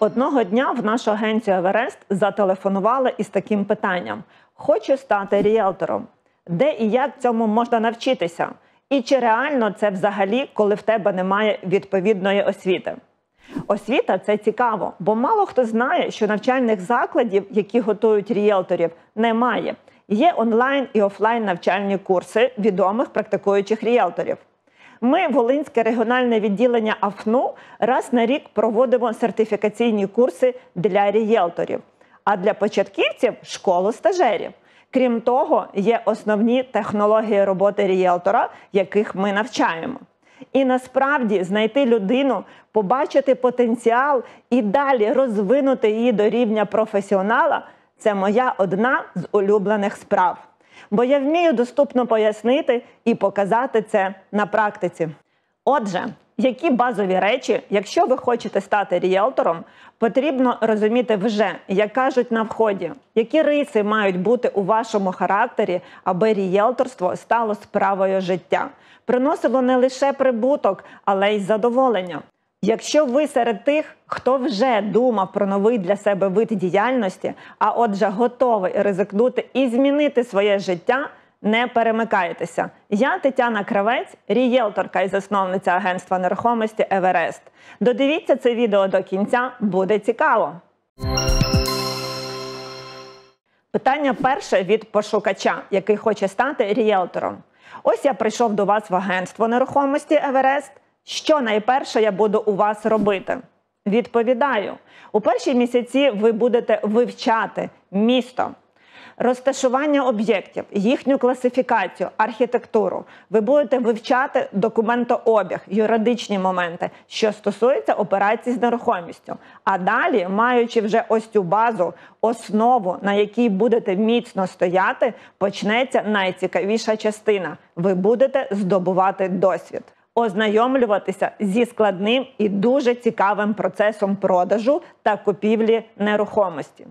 Одного дня в нашу агенцію «Еверест» зателефонували із таким питанням: «Хочу стати ріелтором. Де і як цьому можна навчитися? І чи реально це взагалі, коли в тебе немає відповідної освіти?» Освіта – це цікаво, бо мало хто знає, що навчальних закладів, які готують ріелторів, немає. Є онлайн і офлайн навчальні курси відомих практикуючих ріелторів. Ми, Волинське регіональне відділення АФНУ, раз на рік проводимо сертифікаційні курси для ріелторів, а для початківців – школу стажерів. Крім того, є основні технології роботи ріелтора, яких ми навчаємо. І насправді знайти людину, побачити потенціал і далі розвинути її до рівня професіонала – це моя одна з улюблених справ. Бо я вмію доступно пояснити і показати це на практиці. Отже, які базові речі, якщо ви хочете стати ріелтором, потрібно розуміти вже, як кажуть на вході, які риси мають бути у вашому характері, аби ріелторство стало справою життя, приносило не лише прибуток, але й задоволення. Якщо ви серед тих, хто вже думав про новий для себе вид діяльності, а отже готовий ризикнути і змінити своє життя, не перемикайтеся. Я Тетяна Кравець, ріелторка і засновниця агентства нерухомості «Еверест». Додивіться це відео до кінця, буде цікаво. Питання перше від пошукача, який хоче стати ріелтором. Ось я прийшов до вас в агентство нерухомості «Еверест». Що найперше я буду у вас робити? Відповідаю. У перші місяці ви будете вивчати місто, розташування об'єктів, їхню класифікацію, архітектуру. Ви будете вивчати документообіг, юридичні моменти, що стосуються операцій з нерухомістю. А далі, маючи вже ось цю базу, основу, на якій будете міцно стояти, почнеться найцікавіша частина. Ви будете здобувати досвід. Ознайомлюватися зі складним і дуже цікавим процесом продажу та купівлі нерухомості.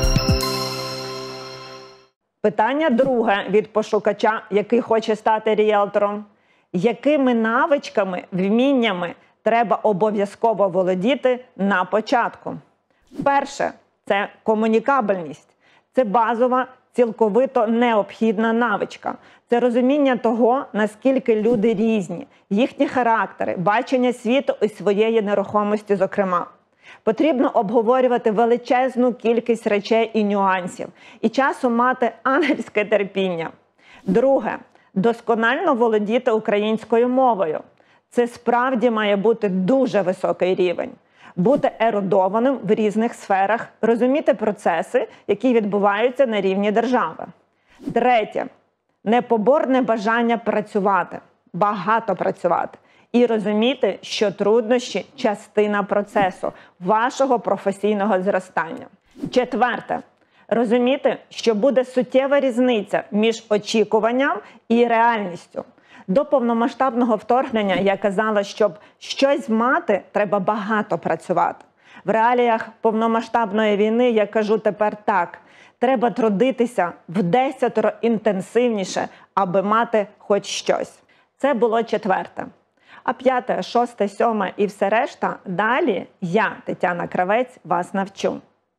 Питання друге від пошукача, який хоче стати ріелтором. Якими навичками, вміннями треба обов'язково володіти на початку? Перше – це комунікабельність. Це базова, цілковито необхідна навичка. Це розуміння того, наскільки люди різні, їхні характери, бачення світу і своєї нерухомості зокрема. Потрібно обговорювати величезну кількість речей і нюансів. І часом мати ангельське терпіння. Друге – досконально володіти українською мовою. Це справді має бути дуже високий рівень. Бути ерудованим в різних сферах, розуміти процеси, які відбуваються на рівні держави. Третє – непоборне бажання працювати, багато працювати. І розуміти, що труднощі – частина процесу, вашого професійного зростання. Четверте – розуміти, що буде суттєва різниця між очікуванням і реальністю. До повномасштабного вторгнення я казала, щоб щось мати, треба багато працювати. В реаліях повномасштабної війни я кажу тепер так. Треба трудитися в 10 інтенсивніше, аби мати хоч щось. Це було четверте. А п'яте, шосте, сьоме і все решта далі я, Тетяна Кравець, вас навчу.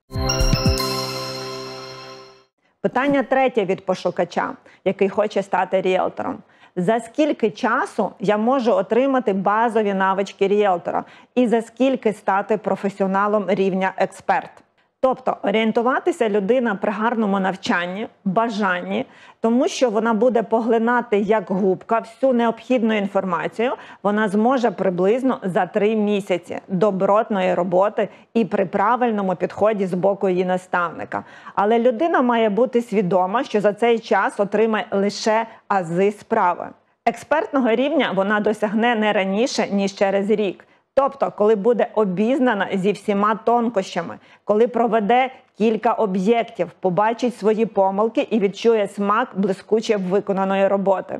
Питання третє від пошукача, який хоче стати ріелтором. За скільки часу я можу отримати базові навички ріелтора і за скільки стати професіоналом рівня експерт? Тобто орієнтуватися людина при гарному навчанні, бажанні, тому що вона буде поглинати як губка всю необхідну інформацію, вона зможе приблизно за 3 місяці добротної роботи і при правильному підході з боку її наставника. Але людина має бути свідома, що за цей час отримає лише ази справи. Експертного рівня вона досягне не раніше, ніж через рік. Тобто, коли буде обізнана зі всіма тонкощами, коли проведе кілька об'єктів, побачить свої помилки і відчує смак блискуче виконаної роботи.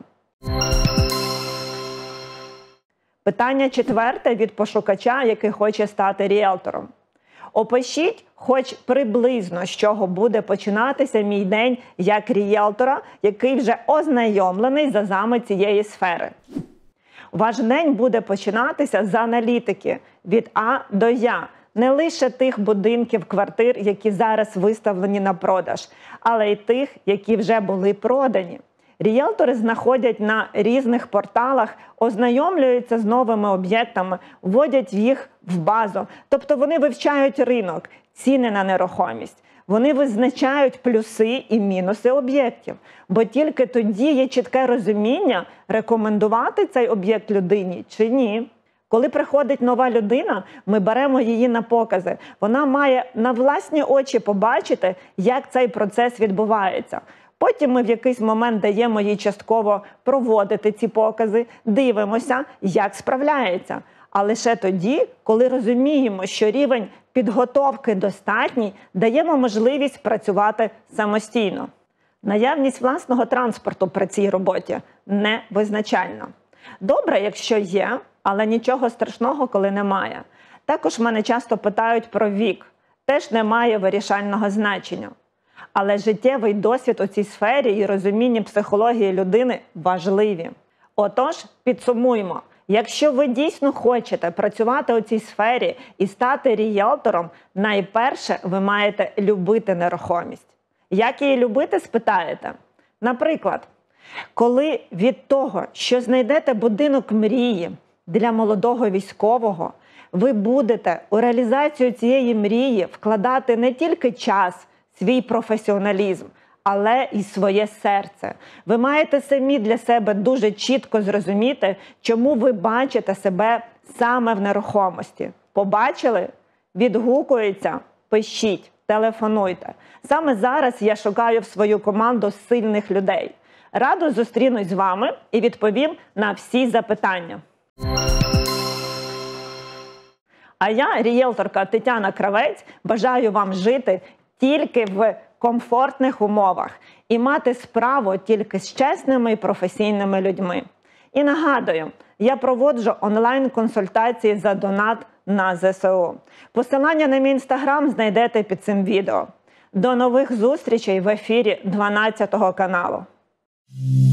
Питання четверте від пошукача, який хоче стати ріелтором. Опишіть хоч приблизно, з чого буде починатися мій день як ріелтора, який вже ознайомлений з азами цієї сфери. Ваш день буде починатися з аналітики від А до Я, Не лише тих будинків, квартир, які зараз виставлені на продаж, але й тих, які вже були продані. Ріелтори знаходять на різних порталах, ознайомлюються з новими об'єктами, вводять їх в базу. Тобто вони вивчають ринок, ціни на нерухомість. Вони визначають плюси і мінуси об'єктів. Бо тільки тоді є чітке розуміння, рекомендувати цей об'єкт людині чи ні. Коли приходить нова людина, ми беремо її на покази. Вона має на власні очі побачити, як цей процес відбувається. Потім ми в якийсь момент даємо їй частково проводити ці покази, дивимося, як справляється. А лише тоді, коли розуміємо, що рівень підготовки достатній, даємо можливість працювати самостійно. Наявність власного транспорту при цій роботі не визначальна. Добре, якщо є, але нічого страшного, коли немає. Також мене часто питають про вік. Теж не має вирішального значення. Але життєвий досвід у цій сфері і розуміння психології людини важливі. Отож, підсумуємо. Якщо ви дійсно хочете працювати у цій сфері і стати ріелтором, найперше ви маєте любити нерухомість. Як її любити, спитаєте? Наприклад, коли від того, що знайдете будинок мрії для молодого військового, ви будете у реалізацію цієї мрії вкладати не тільки час, свій професіоналізм, але і своє серце. Ви маєте самі для себе дуже чітко зрозуміти, чому ви бачите себе саме в нерухомості. Побачили? Відгукується? Пишіть, телефонуйте. Саме зараз я шукаю в свою команду сильних людей. Радо зустрінусь з вами і відповім на всі запитання. А я, ріелторка Тетяна Кравець, бажаю вам жити тільки в комфортних умовах і мати справу тільки з чесними і професійними людьми. І нагадую, я проводжу онлайн-консультації за донат на ЗСУ. Посилання на мій інстаграм знайдете під цим відео. До нових зустрічей в ефірі 12 каналу.